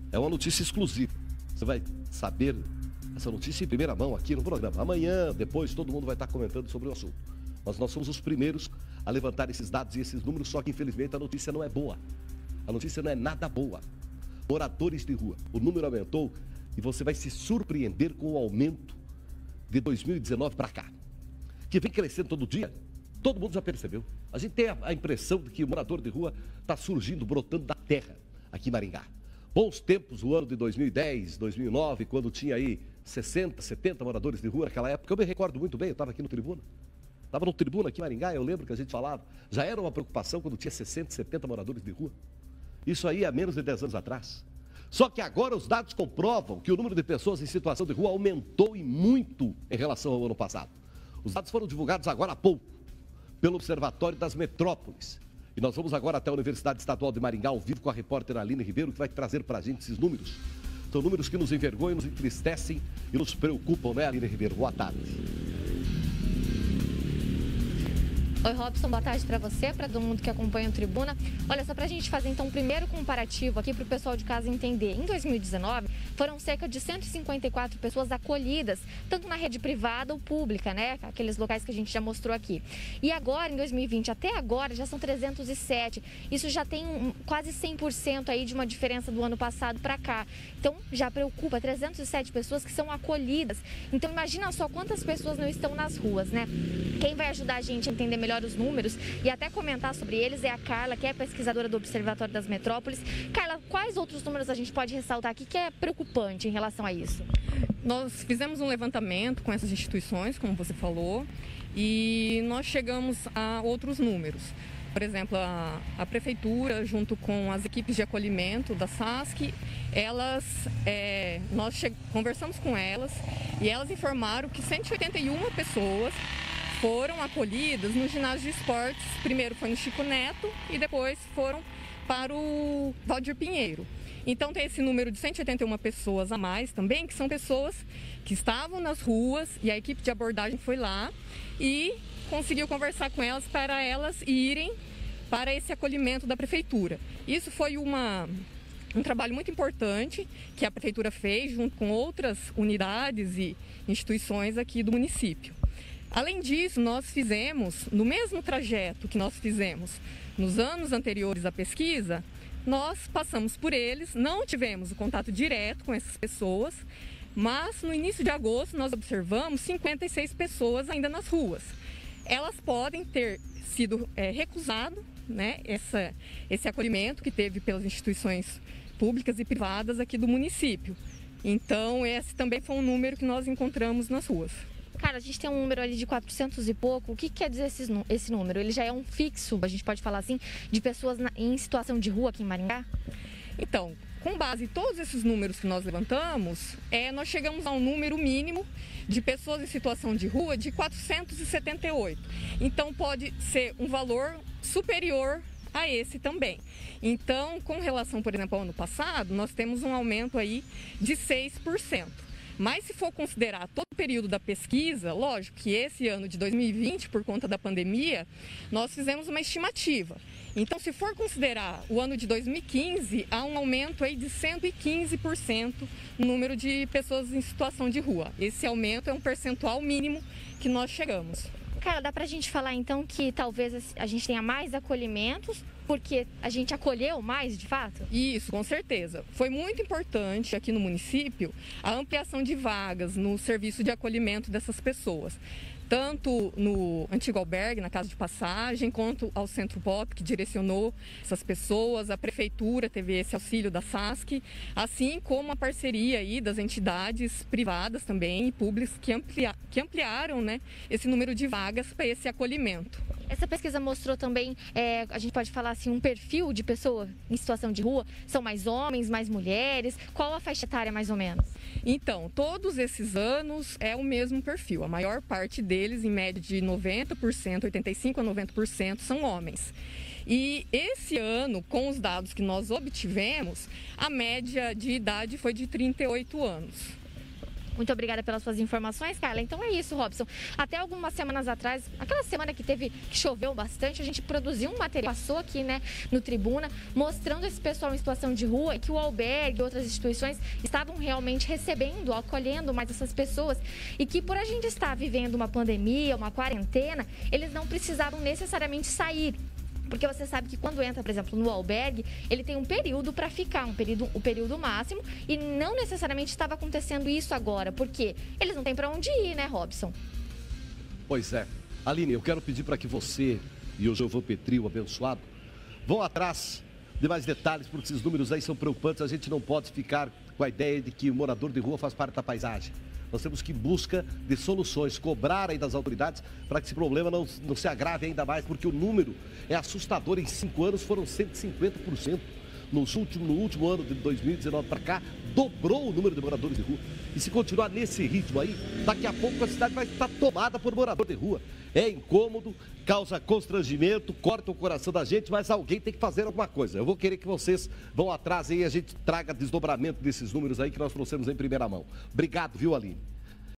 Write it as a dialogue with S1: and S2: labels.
S1: É uma notícia exclusiva. Você vai saber essa notícia em primeira mão aqui no programa. Amanhã, depois, todo mundo vai estar comentando sobre o assunto. Mas nós somos os primeiros a levantar esses dados e esses números, só que infelizmente a notícia não é boa. A notícia não é nada boa. Moradores de rua, o número aumentou e você vai se surpreender com o aumento de 2019 para cá. Que vem crescendo todo dia, todo mundo já percebeu. A gente tem a impressão de que o morador de rua está surgindo, brotando da terra aqui em Maringá. Bons tempos, o ano de 2010, 2009, quando tinha aí 60, 70 moradores de rua naquela época. Eu me recordo muito bem, eu estava aqui no Tribuna. Estava no Tribuna aqui em Maringá, eu lembro que a gente falava. Já era uma preocupação quando tinha 60, 70 moradores de rua. Isso aí há menos de 10 anos atrás. Só que agora os dados comprovam que o número de pessoas em situação de rua aumentou e muito em relação ao ano passado. Os dados foram divulgados agora há pouco pelo Observatório das Metrópoles. E nós vamos agora até a Universidade Estadual de Maringá, ao vivo com a repórter Aline Ribeiro, que vai trazer para a gente esses números. São números que nos envergonham, nos entristecem e nos preocupam, né, Aline Ribeiro? Boa tarde.
S2: Oi, Robson, boa tarde para você, para todo mundo que acompanha o Tribuna. Olha, só para a gente fazer então um primeiro comparativo aqui para o pessoal de casa entender. Em 2019, foram cerca de 154 pessoas acolhidas, tanto na rede privada ou pública, né? Aqueles locais que a gente já mostrou aqui. E agora, em 2020, até agora, já são 307. Isso já tem quase 100% aí de uma diferença do ano passado para cá. Então, já preocupa, 307 pessoas que são acolhidas. Então, imagina só quantas pessoas não estão nas ruas, né? Quem vai ajudar a gente a entender melhor os números e até comentar sobre eles é a Carla, que é pesquisadora do Observatório das Metrópoles. Carla, quais outros números a gente pode ressaltar aqui que é preocupante em relação a isso?
S3: Nós fizemos um levantamento com essas instituições, como você falou, e nós chegamos a outros números. Por exemplo, a Prefeitura, junto com as equipes de acolhimento da SASC, nós conversamos com elas e elas informaram que 181 pessoas foram acolhidas no ginásio de esportes. Primeiro foi no Chico Neto e depois foram para o Valdir Pinheiro. Então tem esse número de 181 pessoas a mais também, que são pessoas que estavam nas ruas e a equipe de abordagem foi lá e conseguiu conversar com elas para elas irem para esse acolhimento da Prefeitura. Isso foi um trabalho muito importante que a Prefeitura fez junto com outras unidades e instituições aqui do município. Além disso, nós fizemos, no mesmo trajeto que nós fizemos nos anos anteriores à pesquisa, nós passamos por eles, não tivemos o contato direto com essas pessoas, mas no início de agosto nós observamos 56 pessoas ainda nas ruas. Elas podem ter sido recusado, né, esse acolhimento que teve pelas instituições públicas e privadas aqui do município. Então, esse também foi um número que nós encontramos nas ruas.
S2: Cara, a gente tem um número ali de 400 e pouco. O que quer dizer esse número? Ele já é um fixo, a gente pode falar assim, de pessoas em situação de rua aqui em Maringá?
S3: Então, com base em todos esses números que nós levantamos, nós chegamos a um número mínimo de pessoas em situação de rua de 478. Então, pode ser um valor superior a esse também. Então, com relação, por exemplo, ao ano passado, nós temos um aumento aí de 6%. Mas se for considerar todo o período da pesquisa, lógico que esse ano de 2020, por conta da pandemia, nós fizemos uma estimativa. Então, se for considerar o ano de 2015, há um aumento aí de 115% no número de pessoas em situação de rua. Esse aumento é um percentual mínimo que nós chegamos.
S2: Cara, dá pra gente falar então que talvez a gente tenha mais acolhimentos, porque a gente acolheu mais, de fato?
S3: Isso, com certeza. Foi muito importante aqui no município a ampliação de vagas no serviço de acolhimento dessas pessoas. Tanto no antigo albergue, na Casa de Passagem, quanto ao Centro Pop, que direcionou essas pessoas. A Prefeitura teve esse auxílio da SASC, assim como a parceria aí das entidades privadas também e públicas que ampliaram, né, esse número de vagas para esse acolhimento.
S2: Essa pesquisa mostrou também, a gente pode falar assim, um perfil de pessoa em situação de rua? São mais homens, mais mulheres? Qual a faixa etária mais ou menos?
S3: Então, todos esses anos é o mesmo perfil. A maior parte deles, em média de 90%, 85% a 90%, são homens. E esse ano, com os dados que nós obtivemos, a média de idade foi de 38 anos.
S2: Muito obrigada pelas suas informações, Carla. Então é isso, Robson. Até algumas semanas atrás, aquela semana que choveu bastante, a gente produziu um material, passou aqui, né, no Tribuna, mostrando esse pessoal em situação de rua e que o albergue e outras instituições estavam realmente recebendo, acolhendo mais essas pessoas e que por a gente estar vivendo uma pandemia, uma quarentena, eles não precisavam necessariamente sair. Porque você sabe que quando entra, por exemplo, no albergue, ele tem um período para ficar, o período máximo, e não necessariamente estava acontecendo isso agora, porque eles não têm para onde ir, né, Robson?
S1: Pois é. Aline, eu quero pedir para que você e o Giovanni Petri, o abençoado, vão atrás de mais detalhes, porque esses números aí são preocupantes. A gente não pode ficar com a ideia de que o morador de rua faz parte da paisagem. Nós temos que ir em busca de soluções, cobrar aí das autoridades para que esse problema não se agrave ainda mais, porque o número é assustador. Em 5 anos foram 150%. No último ano de 2019 para cá, dobrou o número de moradores de rua. E se continuar nesse ritmo aí, daqui a pouco a cidade vai estar tomada por morador de rua. É incômodo, causa constrangimento, corta o coração da gente, mas alguém tem que fazer alguma coisa. Eu vou querer que vocês vão atrás aí e a gente traga desdobramento desses números aí que nós trouxemos em primeira mão. Obrigado, viu, Aline?